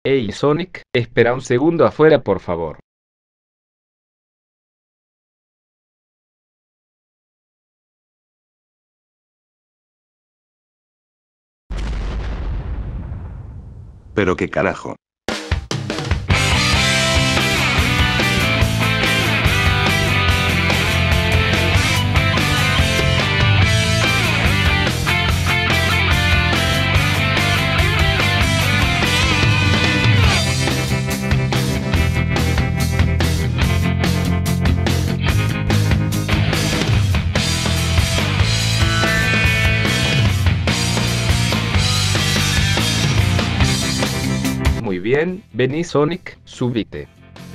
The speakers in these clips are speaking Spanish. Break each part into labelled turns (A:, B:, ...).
A: Hey Sonic, espera un segundo afuera por favor.
B: Pero qué carajo.
A: Muy bien, vení Sonic, subite.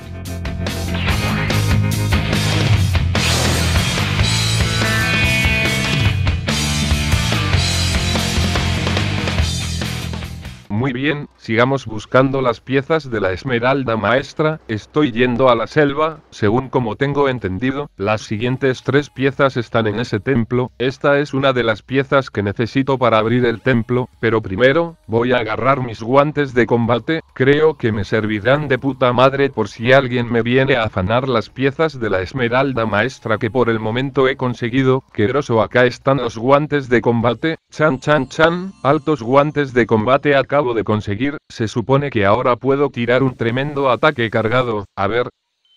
A: Muy bien, sigamos buscando las piezas de la Esmeralda Maestra. Estoy yendo a la selva, según como tengo entendido, las siguientes 3 piezas están en ese templo. Esta es una de las piezas que necesito para abrir el templo, pero primero, voy a agarrar mis guantes de combate. Creo que me servirán de puta madre por si alguien me viene a afanar las piezas de la Esmeralda Maestra que por el momento he conseguido. ¡Qué groso! Acá están los guantes de combate. Chan chan chan, altos guantes de combate acabo de conseguir. Se supone que ahora puedo tirar un tremendo ataque cargado. A ver.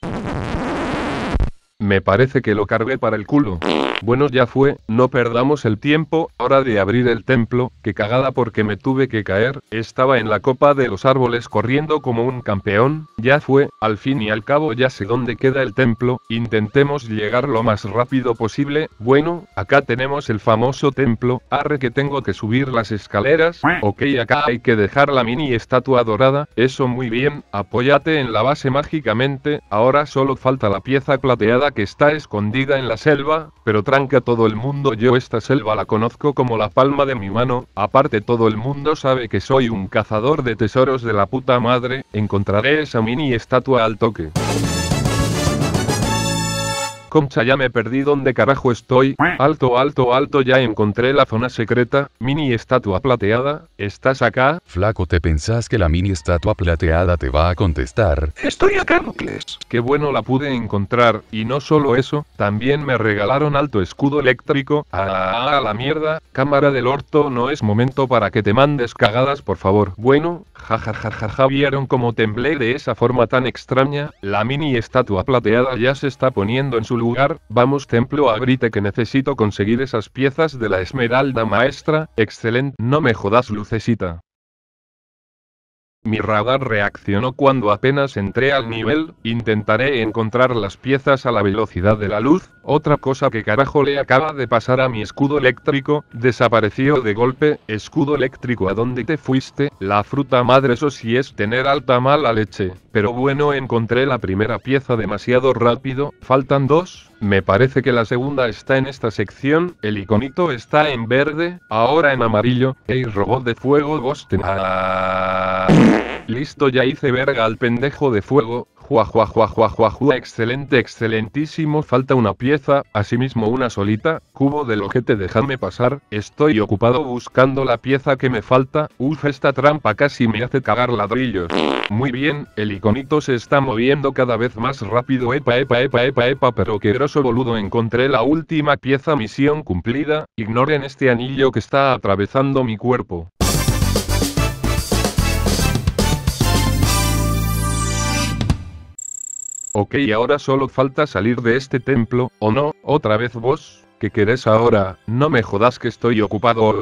A: Me parece que lo cargué para el culo. Bueno, ya fue, no perdamos el tiempo, hora de abrir el templo. Qué cagada porque me tuve que caer, estaba en la copa de los árboles corriendo como un campeón. Ya fue, al fin y al cabo ya sé dónde queda el templo, intentemos llegar lo más rápido posible. Bueno, acá tenemos el famoso templo, arre que tengo que subir las escaleras. Ok, acá hay que dejar la mini estatua dorada, eso muy bien, apóyate en la base mágicamente. Ahora solo falta la pieza plateada que está escondida en la selva, pero tranca todo el mundo, yo esta selva la conozco como la palma de mi mano. Aparte todo el mundo sabe que soy un cazador de tesoros de la puta madre. Encontraré esa mini estatua al toque. Concha, ya me perdí, ¿dónde carajo estoy? Alto, alto, alto, ya encontré la zona secreta. Mini estatua plateada, ¿estás acá?
C: Flaco, ¿te pensás que la mini estatua plateada te va a contestar?
B: Estoy acá, Nucles.
A: Qué bueno, la pude encontrar, y no solo eso, también me regalaron alto escudo eléctrico. A la mierda, cámara del orto, no es momento para que te mandes cagadas por favor. Bueno, jajajajaja, ¿vieron cómo temblé de esa forma tan extraña? La mini estatua plateada ya se está poniendo en su lugar. Vamos templo, abrite que necesito conseguir esas piezas de la Esmeralda Maestra. Excelente, no me jodas lucecita. Mi radar reaccionó cuando apenas entré al nivel. Intentaré encontrar las piezas a la velocidad de la luz. Otra cosa que carajo le acaba de pasar a mi escudo eléctrico, desapareció de golpe. Escudo eléctrico, ¿a dónde te fuiste? La fruta madre, eso sí es tener alta mala leche. Pero bueno, encontré la primera pieza demasiado rápido, faltan 2. Me parece que la segunda está en esta sección. El iconito está en verde, ahora en amarillo. Hey, robot de fuego, listo, ya hice verga al pendejo de fuego. Jua, excelente, excelentísimo. Falta una pieza, asimismo una solita. Cubo del ojete, déjame pasar. Estoy ocupado buscando la pieza que me falta. Uf, esta trampa casi me hace cagar ladrillos. Muy bien, el iconito se está moviendo cada vez más rápido. Epa, pero qué groso boludo, encontré la última pieza, misión cumplida. Ignoren este anillo que está atravesando mi cuerpo. Ok, ahora solo falta salir de este templo, ¿o no? ¿Otra vez vos? ¿Qué querés ahora? No me jodas que estoy ocupado.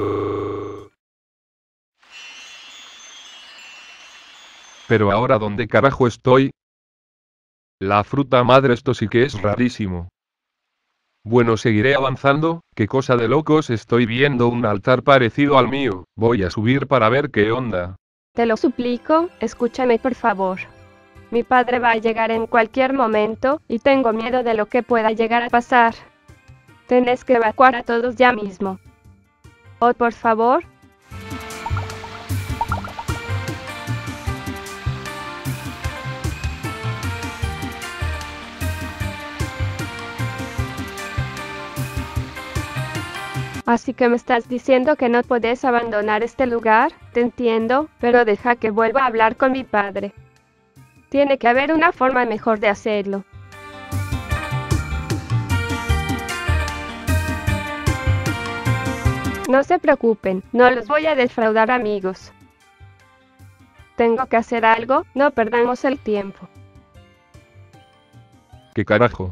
A: Pero ahora, ¿dónde carajo estoy? La fruta madre, esto sí que es rarísimo. Bueno, seguiré avanzando. Qué cosa de locos, estoy viendo un altar parecido al mío. Voy a subir para ver qué onda.
D: Te lo suplico, escúchame por favor. Mi padre va a llegar en cualquier momento, y tengo miedo de lo que pueda llegar a pasar. Tenés que evacuar a todos ya mismo. Oh, por favor. Así que me estás diciendo que no puedes abandonar este lugar, te entiendo, pero deja que vuelva a hablar con mi padre. Tiene que haber una forma mejor de hacerlo. No se preocupen, no los voy a defraudar, amigos. Tengo que hacer algo, no perdamos el tiempo.
A: ¿Qué carajo?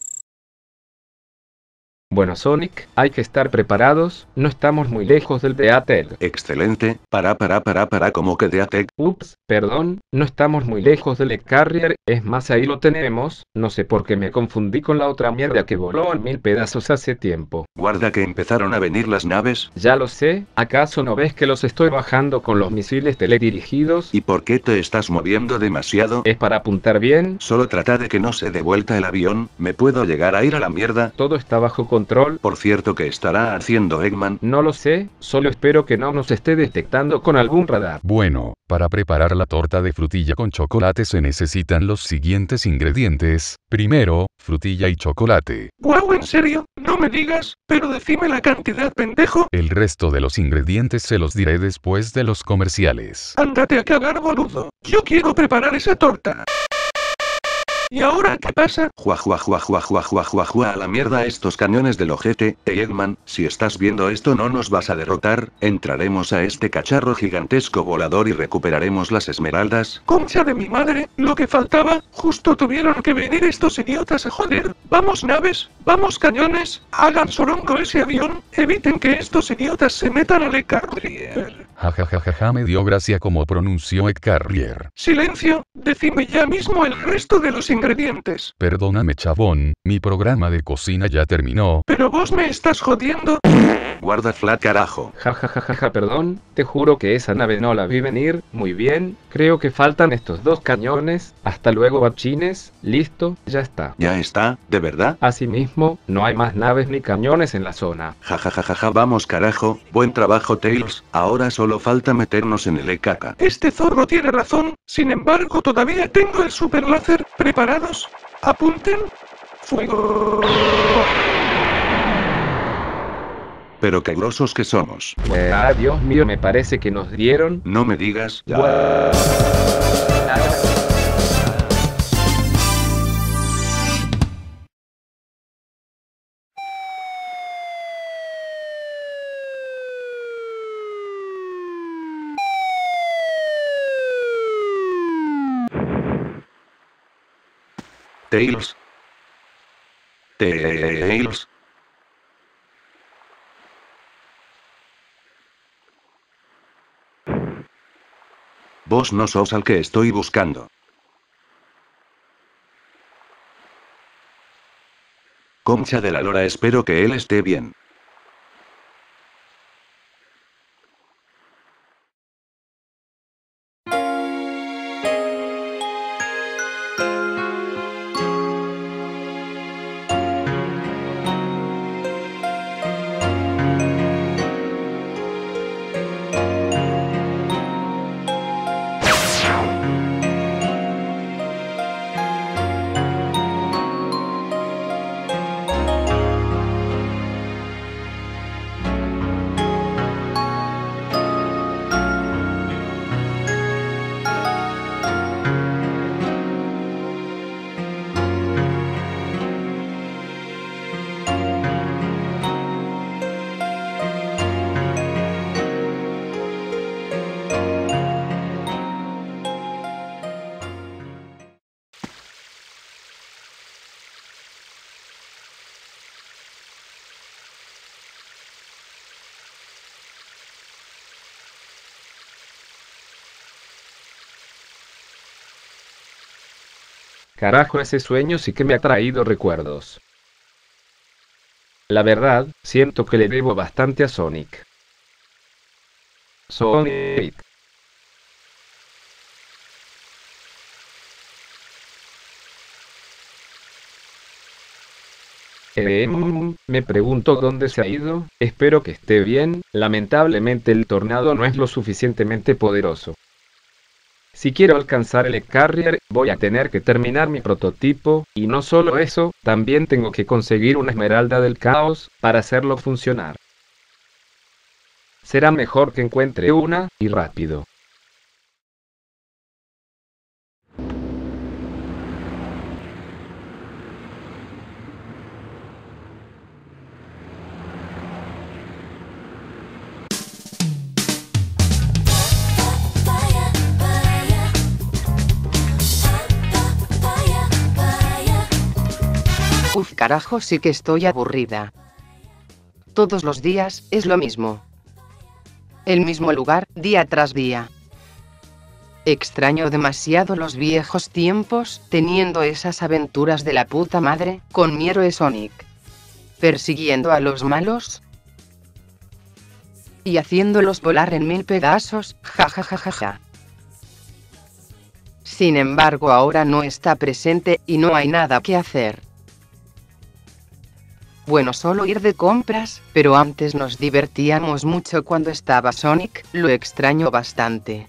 E: Bueno, Sonic, hay que estar preparados, no estamos muy lejos del Beatel.
B: Excelente, para, ¿cómo que de Atec?
E: Ups, perdón, no estamos muy lejos del Carrier, es más, ahí lo tenemos, no sé por qué me confundí con la otra mierda que voló en 1000 pedazos hace tiempo.
B: Guarda que empezaron a venir las naves.
E: Ya lo sé, ¿acaso no ves que los estoy bajando con los misiles teledirigidos?
B: ¿Y por qué te estás moviendo demasiado?
E: ¿Es para apuntar bien?
B: Solo trata de que no se dé vuelta el avión, ¿me puedo llegar a ir a la mierda?
E: Todo está bajo control.
B: Por cierto, ¿qué estará haciendo Eggman?
E: No lo sé, solo espero que no nos esté detectando con algún radar.
C: Bueno, para preparar la torta de frutilla con chocolate se necesitan los siguientes ingredientes. Primero, frutilla y chocolate.
F: Guau, ¿en serio? No me digas, pero decime la cantidad, pendejo.
C: El resto de los ingredientes se los diré después de los comerciales.
F: Ándate a cagar, boludo. Yo quiero preparar esa torta. ¿Y ahora qué pasa?
B: Jua, a la mierda estos cañones del ojete. Eggman, si estás viendo esto no nos vas a derrotar, entraremos a este cacharro gigantesco volador y recuperaremos las esmeraldas.
F: Concha de mi madre, lo que faltaba, justo tuvieron que venir estos idiotas a joder. Vamos naves, vamos cañones, hagan sorongo ese avión, eviten que estos idiotas se metan al Carrier.
C: Jajajaja, me dio gracia como pronunció Carrier.
F: Silencio, decime ya mismo el resto de los ingredientes.
C: Perdóname, chabón, mi programa de cocina ya terminó.
F: Pero vos me estás jodiendo.
B: Guarda flat, carajo.
E: Jajajaja, perdón, te juro que esa nave no la vi venir. Muy bien, creo que faltan estos dos cañones. Hasta luego, bachines. Listo, ya está.
B: ¿Ya está? ¿De verdad?
E: Asimismo, no hay más naves ni cañones en la zona.
B: Jajajaja, vamos carajo, buen trabajo Tails, ahora solo falta meternos en el EKK.
F: Este zorro tiene razón, sin embargo todavía tengo el super láser. ¿Preparados? Apunten. Fuego.
B: Pero qué grosos que somos.
E: Dios mío, me parece que nos dieron.
B: No me digas. Tails. Tails. Vos no sos al que estoy buscando. Concha de la lora, espero que él esté bien.
E: Carajo, ese sueño sí que me ha traído recuerdos. La verdad, siento que le debo bastante a Sonic. Sonic. Me pregunto dónde se ha ido, espero que esté bien, lamentablemente el tornado no es lo suficientemente poderoso. Si quiero alcanzar el Carrier, voy a tener que terminar mi prototipo, y no solo eso, también tengo que conseguir una esmeralda del caos, para hacerlo funcionar. Será mejor que encuentre una, y rápido.
G: Uf, carajo, sí que estoy aburrida. Todos los días es lo mismo. El mismo lugar, día tras día. Extraño demasiado los viejos tiempos, teniendo esas aventuras de la puta madre, con mi héroe Sonic. Persiguiendo a los malos y haciéndolos volar en 1000 pedazos, jajajajaja. Sin embargo, ahora no está presente, y no hay nada que hacer. Bueno, solo ir de compras, pero antes nos divertíamos mucho cuando estaba Sonic, lo extraño bastante.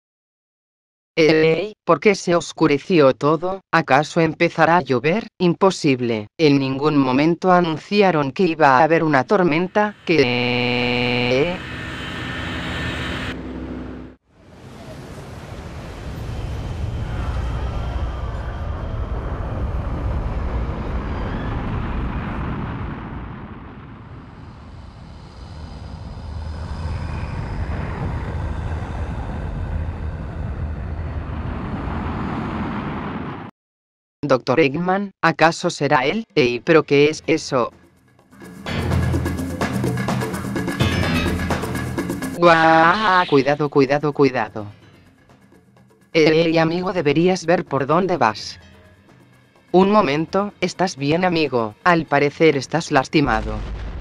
G: ¿Por qué se oscureció todo? ¿Acaso empezará a llover? Imposible, en ningún momento anunciaron que iba a haber una tormenta, ¿qué? Doctor Eggman, ¿acaso será él? Ey, ¿pero qué es eso? ¡Guau! Cuidado, cuidado, cuidado. Ey, amigo, deberías ver por dónde vas. Un momento, ¿estás bien, amigo? Al parecer estás lastimado.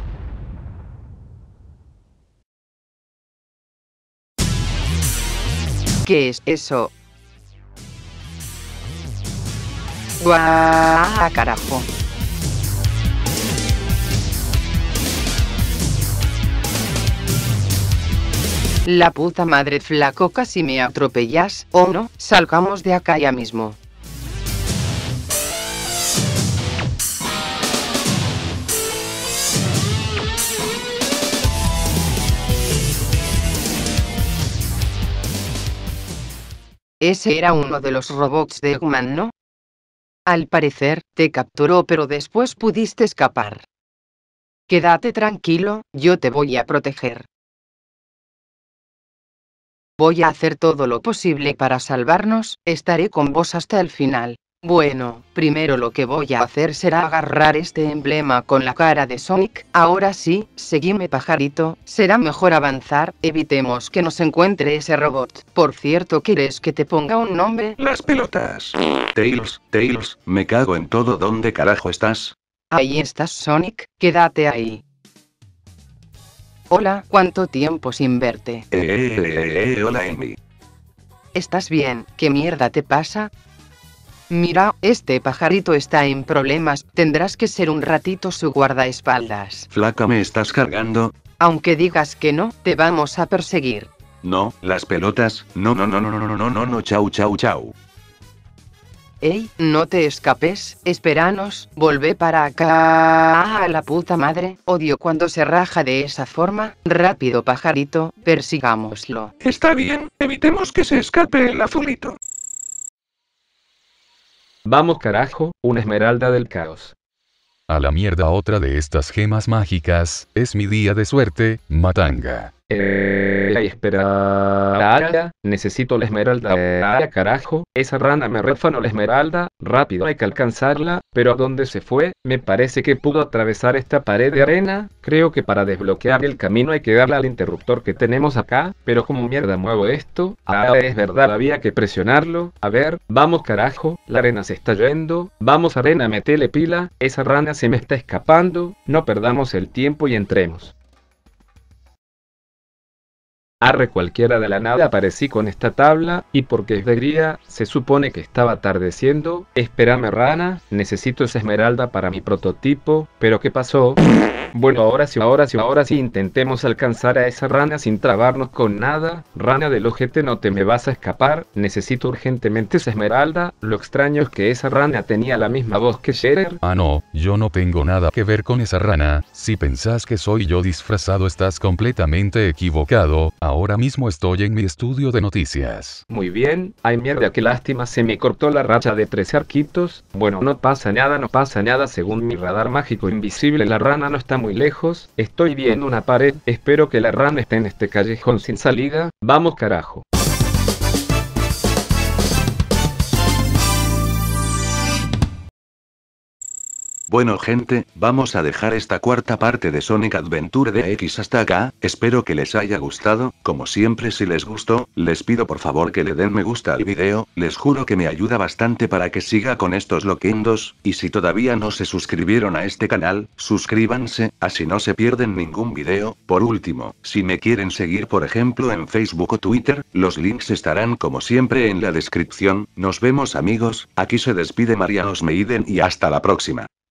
G: ¿Qué es eso? ¡Guau, carajo! La puta madre, flaco, casi me atropellas. Oh no, salgamos de acá ya mismo. Ese era uno de los robots de Eggman, ¿no? Al parecer, te capturó, pero después pudiste escapar. Quédate tranquilo, yo te voy a proteger. Voy a hacer todo lo posible para salvarnos, estaré con vos hasta el final. Bueno, primero lo que voy a hacer será agarrar este emblema con la cara de Sonic. Ahora sí, seguime, pajarito, será mejor avanzar, evitemos que nos encuentre ese robot. Por cierto, ¿quieres que te ponga un nombre?
F: Las pelotas.
B: Tails, me cago en todo, ¿dónde carajo estás?
G: Ahí estás, Sonic, quédate ahí. Hola, ¿cuánto tiempo sin verte?
B: Hola Amy.
G: ¿Estás bien? ¿Qué mierda te pasa? Mira, este pajarito está en problemas, tendrás que ser un ratito su guardaespaldas.
B: Flaca, ¿me estás cargando?
G: Aunque digas que no, te vamos a perseguir.
B: No, las pelotas, no, chau.
G: Ey, no te escapes, espéranos, volvé para acá. ¡Ah, la puta madre! Odio cuando se raja de esa forma. Rápido, pajarito, persigámoslo.
F: Está bien, evitemos que se escape el azulito.
E: Vamos, carajo, una esmeralda del caos.
C: A la mierda, otra de estas gemas mágicas, es mi día de suerte, matanga.
E: Espera, necesito la esmeralda. Carajo, esa rana me refanó la esmeralda, rápido hay que alcanzarla, pero ¿a dónde se fue? Me parece que pudo atravesar esta pared de arena, creo que para desbloquear el camino hay que darle al interruptor que tenemos acá, pero ¿cómo mierda muevo esto? Ah, es verdad, había que presionarlo, a ver, vamos carajo, la arena se está yendo, vamos arena, metele pila, esa rana se me está escapando, no perdamos el tiempo y entremos. Arre, cualquiera de la nada aparecí con esta tabla, y porque es de día, se supone que estaba atardeciendo. Espérame, rana, necesito esa esmeralda para mi prototipo. ¿Pero qué pasó? Bueno, ahora sí, intentemos alcanzar a esa rana sin trabarnos con nada. Rana del ojete, no te me vas a escapar, necesito urgentemente esa esmeralda. Lo extraño es que esa rana tenía la misma voz que Scherer.
C: Ah no, yo no tengo nada que ver con esa rana. Si pensás que soy yo disfrazado estás completamente equivocado. Ahora mismo estoy en mi estudio de noticias.
E: Muy bien, ay mierda, qué lástima, se me cortó la racha de 13 arquitos. Bueno, no pasa nada, según mi radar mágico invisible la rana no está muy lejos. Estoy viendo una pared, espero que la rana esté en este callejón sin salida. Vamos carajo.
B: Bueno gente, vamos a dejar esta cuarta parte de Sonic Adventure DX hasta acá, espero que les haya gustado. Como siempre, si les gustó, les pido por favor que le den me gusta al video, les juro que me ayuda bastante para que siga con estos loquendos, y si todavía no se suscribieron a este canal, suscríbanse, así no se pierden ningún video. Por último, si me quieren seguir por ejemplo en Facebook o Twitter, los links estarán como siempre en la descripción. Nos vemos amigos, aquí se despide Mariano Smeiden y hasta la próxima.